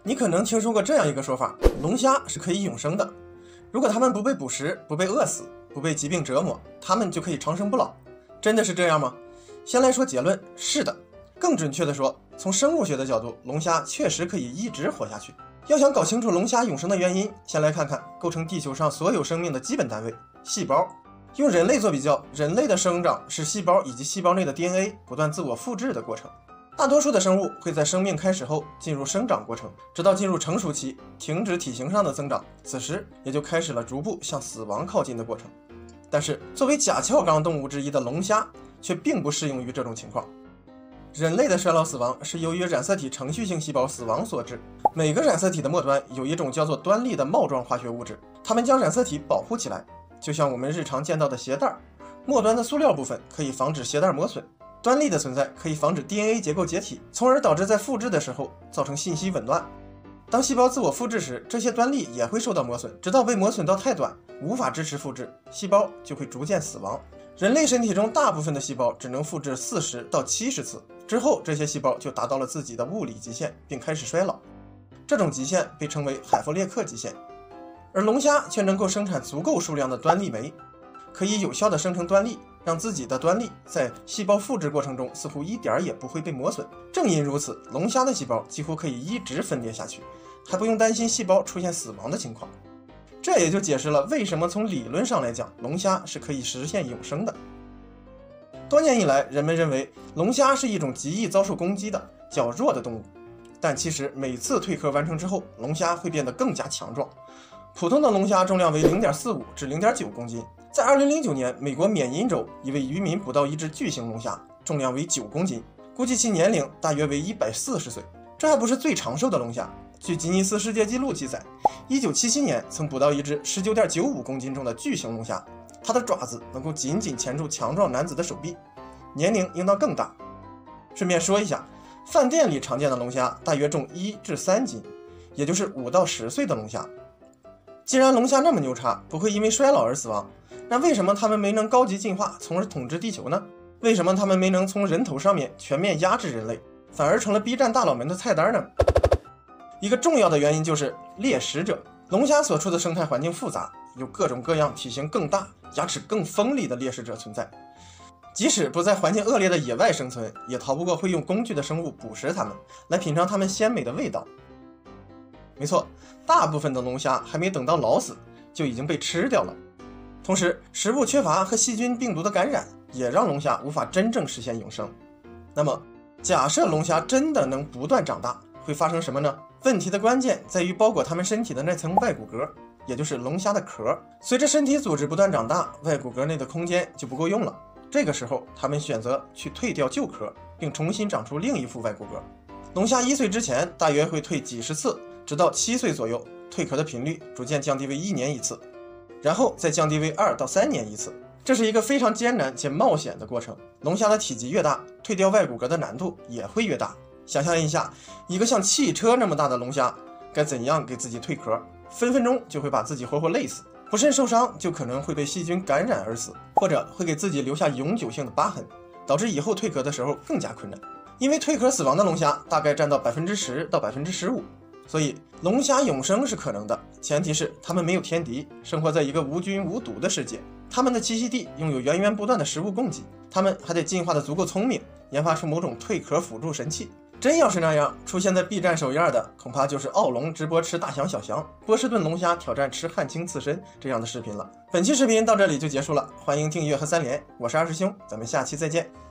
你可能听说过这样一个说法，龙虾是可以永生的。如果它们不被捕食，不被饿死，不被疾病折磨，它们就可以长生不老。真的是这样吗？先来说结论，是的。更准确的说，从生物学的角度，龙虾确实可以一直活下去。要想搞清楚龙虾永生的原因，先来看看构成地球上所有生命的基本单位——细胞。用人类做比较，人类的生长是细胞以及细胞内的 DNA 不断自我复制的过程。大多数的生物会在生命开始后进入生长过程，直到进入成熟期，停止体型上的增长，此时也就开始了逐步向死亡靠近的过程。但是作为甲壳纲动物之一的龙虾却并不适用于这种情况。人类的衰老死亡是由于染色体程序性细胞死亡所致。每个染色体的末端有一种叫做端粒的帽状化学物质，它们将染色体保护起来，就像我们日常见到的鞋带，末端的塑料部分可以防止鞋带磨损。端粒的存在可以防止 DNA 结构解体，从而导致在复制的时候造成信息紊乱。当细胞自我复制时，这些端粒也会受到磨损，直到被磨损到太短，无法支持复制，细胞就会逐渐死亡。人类身体中大部分的细胞只能复制40到70次，之后这些细胞就达到了自己的物理极限，并开始衰老。这种极限被称为海弗列克极限。而龙虾却能够生产足够数量的端粒酶，可以有效地生成端粒，让自己的端粒在细胞复制过程中似乎一点也不会被磨损。正因如此，龙虾的细胞几乎可以一直分裂下去，还不用担心细胞出现死亡的情况。这也就解释了为什么从理论上来讲，龙虾是可以实现永生的。多年以来，人们认为龙虾是一种极易遭受攻击的较弱的动物，但其实每次蜕壳完成之后，龙虾会变得更加强壮。普通的龙虾重量为 0.45 至 0.9 公斤。在2009年，美国缅因州一位渔民捕到一只巨型龙虾，重量为9公斤，估计其年龄大约为140岁。这还不是最长寿的龙虾。据吉尼斯世界纪录记载，1977年曾捕到一只 19.95 公斤重的巨型龙虾，它的爪子能够紧紧钳住强壮男子的手臂，年龄应当更大。顺便说一下，饭店里常见的龙虾大约重1至3斤，也就是5到10岁的龙虾。既然龙虾那么牛叉，不会因为衰老而死亡，那为什么它们没能高级进化，从而统治地球呢？为什么它们没能从人头上面全面压制人类，反而成了 B 站大佬们的菜单呢？一个重要的原因就是猎食者。龙虾所处的生态环境复杂，有各种各样体型更大、牙齿更锋利的猎食者存在。即使不在环境恶劣的野外生存，也逃不过会用工具的生物捕食它们，来品尝它们鲜美的味道。没错，大部分的龙虾还没等到老死，就已经被吃掉了。同时，食物缺乏和细菌病毒的感染，也让龙虾无法真正实现永生。那么，假设龙虾真的能不断长大，会发生什么呢？问题的关键在于包裹它们身体的那层外骨骼，也就是龙虾的壳。随着身体组织不断长大，外骨骼内的空间就不够用了。这个时候，它们选择去蜕掉旧壳，并重新长出另一副外骨骼。龙虾1岁之前大约会蜕几十次，直到7岁左右，蜕壳的频率逐渐降低为1年1次，然后再降低为2到3年1次。这是一个非常艰难且冒险的过程。龙虾的体积越大，蜕掉外骨骼的难度也会越大。想象一下，一个像汽车那么大的龙虾该怎样给自己蜕壳，分分钟就会把自己活活累死，不慎受伤就可能会被细菌感染而死，或者会给自己留下永久性的疤痕，导致以后蜕壳的时候更加困难。因为蜕壳死亡的龙虾大概占到 10%到 15%， 所以龙虾永生是可能的，前提是它们没有天敌，生活在一个无菌无毒的世界。它们的栖息地拥有源源不断的食物供给，它们还得进化的足够聪明，研发出某种蜕壳辅助神器。真要是那样，出现在 B 站首页的恐怕就是奥龙直播吃大象小翔，波士顿龙虾挑战吃汉青刺身这样的视频了。本期视频到这里就结束了，欢迎订阅和3连，我是二师兄，咱们下期再见。